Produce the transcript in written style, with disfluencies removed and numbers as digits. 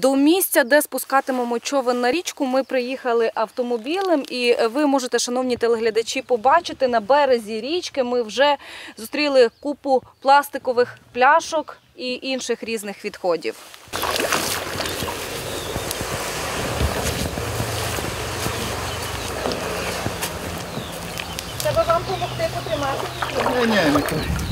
До місця, де спускатимемо човен на річку, ми приїхали автомобілем. І ви можете, шановні телеглядачі, побачити, на березі річки ми вже зустріли купу пластикових пляшок і інших різних відходів. Треба вам допомогти потримати? Ні.